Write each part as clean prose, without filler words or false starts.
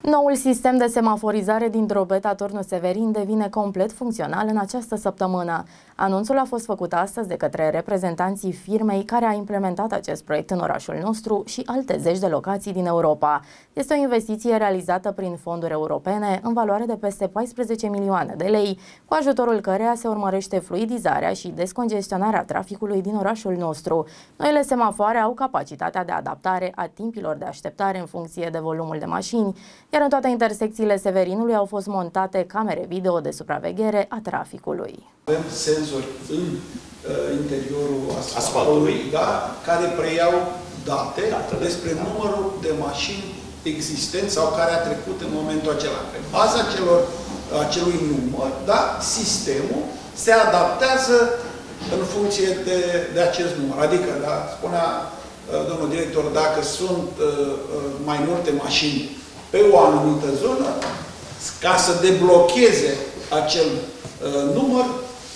Noul sistem de semaforizare din Drobeta Turnu Severin devine complet funcțional în această săptămână. Anunțul a fost făcut astăzi de către reprezentanții firmei care a implementat acest proiect în orașul nostru și alte zeci de locații din Europa. Este o investiție realizată prin fonduri europene în valoare de peste 14 milioane de lei, cu ajutorul căreia se urmărește fluidizarea și descongestionarea traficului din orașul nostru. Noile semafoare au capacitatea de adaptare a timpilor de așteptare în funcție de volumul de mașini, iar în toate intersecțiile Severinului au fost montate camere video de supraveghere a traficului. Avem senzori în interiorul asfaltului, da, care preiau date despre numărul de mașini existente sau care a trecut în momentul acela. Pe baza acelui număr, da, sistemul se adaptează în funcție de acest număr. Adică, da, spunea domnul director, dacă sunt mai multe mașini pe o anumită zonă, ca să deblocheze acel număr,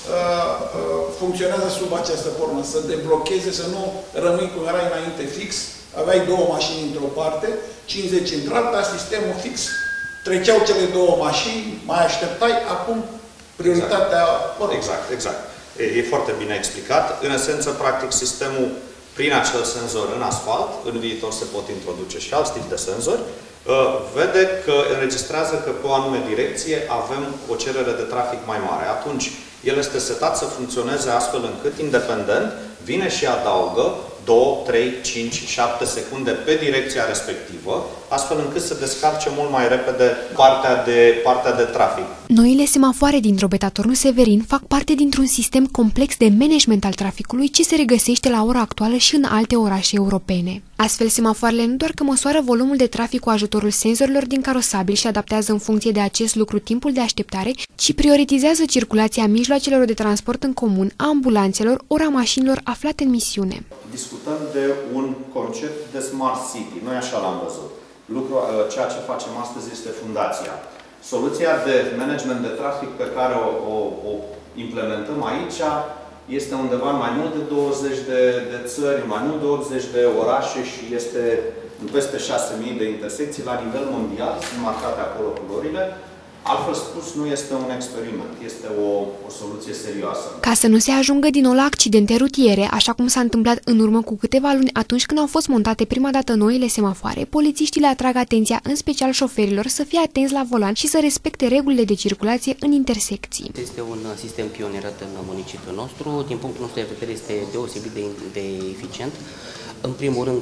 funcționează sub această formă. Să deblocheze, să nu rămâi cum erai înainte fix, aveai două mașini într-o parte, 50 într-alta, sistemul fix, treceau cele două mașini, mai așteptai, acum prioritatea... Exact. E foarte bine explicat. În esență, practic, sistemul, prin acel senzor în asfalt, în viitor se pot introduce și alți tipi de senzori, vede că înregistrează că pe o anume direcție avem o cerere de trafic mai mare. Atunci, el este setat să funcționeze astfel încât, independent, vine și adaugă 2, 3, 5, 7 secunde pe direcția respectivă, astfel încât să descarce mult mai repede partea de trafic. Noile semafoare din Drobeta Turnu Severin fac parte dintr-un sistem complex de management al traficului ce se regăsește la ora actuală și în alte orașe europene. Astfel, semafoarele nu doar că măsoară volumul de trafic cu ajutorul senzorilor din carosabil și adaptează în funcție de acest lucru timpul de așteptare, ci prioritizează circulația mijloacelor de transport în comun, a ambulanțelor, ori a mașinilor aflate în misiune. Discutăm de un concept de Smart City. Noi așa l-am văzut. Ceea ce facem astăzi este fundația. Soluția de management de trafic pe care o implementăm aici este undeva în mai mult de 20 de țări, mai mult de 80 de orașe și este în peste 6.000 de intersecții la nivel mondial. Sunt marcate acolo culorile. Altfel spus, nu este un experiment, este o soluție serioasă. Ca să nu se ajungă din nou la accidente rutiere, așa cum s-a întâmplat în urmă cu câteva luni atunci când au fost montate prima dată noile semafoare, polițiștii le atrag atenția, în special șoferilor, să fie atenți la volan și să respecte regulile de circulație în intersecții. Este un sistem pionierat în municipiul nostru. Din punctul nostru de vedere este deosebit de eficient. În primul rând,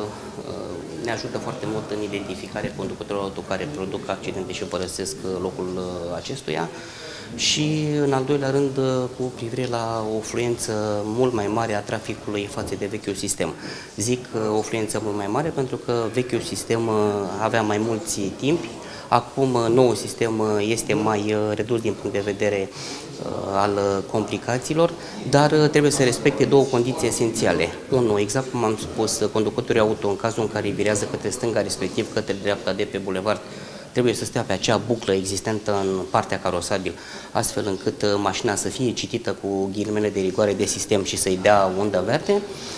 ne ajută foarte mult în identificarea conducătorilor auto care produc accidente și părăsesc locul acestuia și, în al doilea rând, cu privire la o fluență mult mai mare a traficului față de vechiul sistem. Zic o fluență mult mai mare pentru că vechiul sistem avea mai mulți timpi. Acum, noul sistem este mai redus din punct de vedere al complicațiilor, dar trebuie să respecte două condiții esențiale. Unu, exact cum am spus, conducătorii auto, în cazul în care virează către stânga, respectiv către dreapta de pe bulevard, trebuie să stea pe acea buclă existentă în partea carosabil, astfel încât mașina să fie citită cu ghilimele de rigoare de sistem și să-i dea undă verde.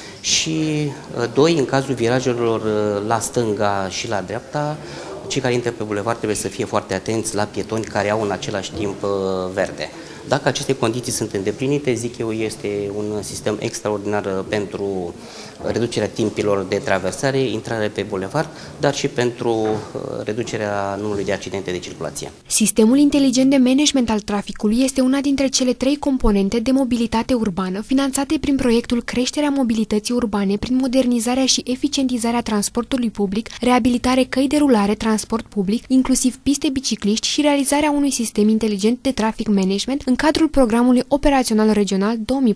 Și, doi, în cazul virajelor la stânga și la dreapta, cei care intră pe bulevard trebuie să fie foarte atenți la pietoni care au în același timp verde. Dacă aceste condiții sunt îndeplinite, zic eu, este un sistem extraordinar pentru reducerea timpilor de traversare, intrare pe bulevard, dar și pentru reducerea numărului de accidente de circulație. Sistemul inteligent de management al traficului este una dintre cele 3 componente de mobilitate urbană finanțate prin proiectul Creșterea mobilității urbane prin modernizarea și eficientizarea transportului public, reabilitare căi de rulare, transport public, inclusiv piste bicicliști și realizarea unui sistem inteligent de traffic management în cadrul programului operațional regional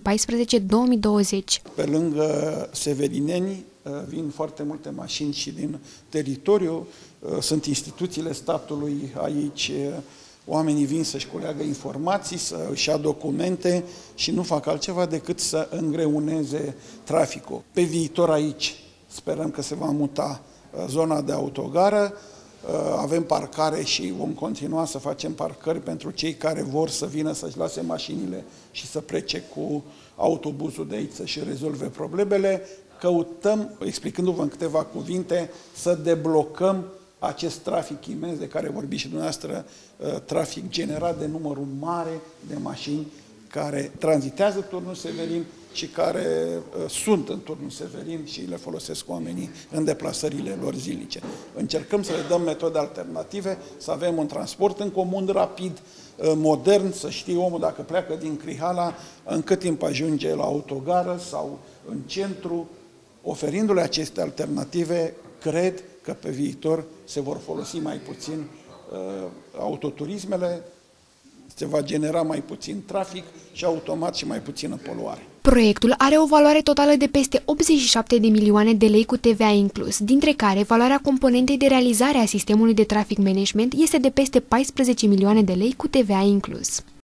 2014-2020. Pe lângă severineni vin foarte multe mașini și din teritoriu, sunt instituțiile statului aici, oamenii vin să-și culeagă informații, să-și ia documente și nu fac altceva decât să îngreuneze traficul. Pe viitor aici sperăm că se va muta zona de autogară, avem parcare și vom continua să facem parcări pentru cei care vor să vină să-și lase mașinile și să plece cu autobuzul de aici să-și rezolve problemele. Căutăm, explicându-vă în câteva cuvinte, să deblocăm acest trafic imens de care vorbiți și dumneavoastră, trafic generat de numărul mare de mașini care tranzitează turnul Severin și care sunt în turnul Severin și le folosesc oamenii în deplasările lor zilnice. Încercăm să le dăm metode alternative, să avem un transport în comun rapid, modern, să știe omul dacă pleacă din Crihala, în cât timp ajunge la autogară sau în centru. Oferindu-le aceste alternative, cred că pe viitor se vor folosi mai puțin autoturismele, se va genera mai puțin trafic și automat și mai puțină poluare. Proiectul are o valoare totală de peste 87 de milioane de lei cu TVA inclus, dintre care valoarea componentei de realizare a sistemului de traffic management este de peste 14 milioane de lei cu TVA inclus.